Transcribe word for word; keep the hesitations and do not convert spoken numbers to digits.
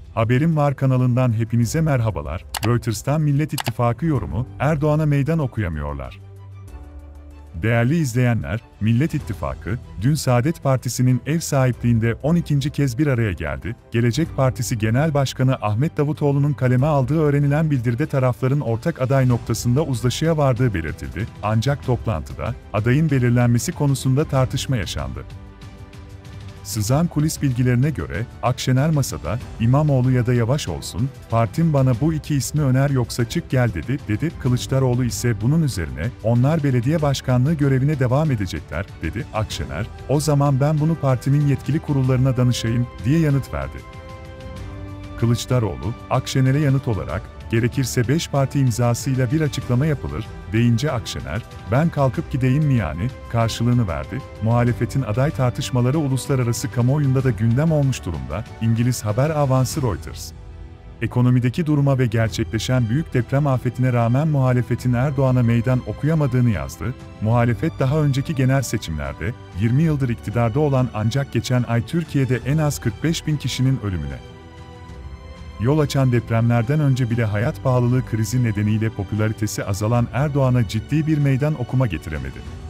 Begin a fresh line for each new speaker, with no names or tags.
Haberim Var kanalından hepinize merhabalar. Reuters'tan Millet İttifakı yorumu, Erdoğan'a meydan okuyamıyorlar. Değerli izleyenler, Millet İttifakı, dün Saadet Partisi'nin ev sahipliğinde on ikinci kez bir araya geldi. Gelecek Partisi Genel Başkanı Ahmet Davutoğlu'nun kaleme aldığı öğrenilen bildiride tarafların ortak aday noktasında uzlaşıya vardığı belirtildi. Ancak toplantıda, adayın belirlenmesi konusunda tartışma yaşandı. Sızan kulis bilgilerine göre, Akşener masada, İmamoğlu ya da Yavaş olsun, partim bana bu iki ismi öner yoksa çık gel dedi, dedi. Kılıçdaroğlu ise bunun üzerine, onlar belediye başkanlığı görevine devam edecekler, dedi. Akşener, o zaman ben bunu partimin yetkili kurullarına danışayım, diye yanıt verdi. Kılıçdaroğlu, Akşener'e yanıt olarak, gerekirse beş parti imzasıyla bir açıklama yapılır, deyince Akşener, ben kalkıp gideyim mi yani, karşılığını verdi. Muhalefetin aday tartışmaları uluslararası kamuoyunda da gündem olmuş durumda. İngiliz haber ajansı Reuters, ekonomideki duruma ve gerçekleşen büyük deprem afetine rağmen muhalefetin Erdoğan'a meydan okuyamadığını yazdı. Muhalefet daha önceki genel seçimlerde, yirmi yıldır iktidarda olan ancak geçen ay Türkiye'de en az kırk beş bin kişinin ölümüne yol açan depremlerden önce bile hayat pahalılığı krizi nedeniyle popülaritesi azalan Erdoğan'a ciddi bir meydan okuma getiremedi.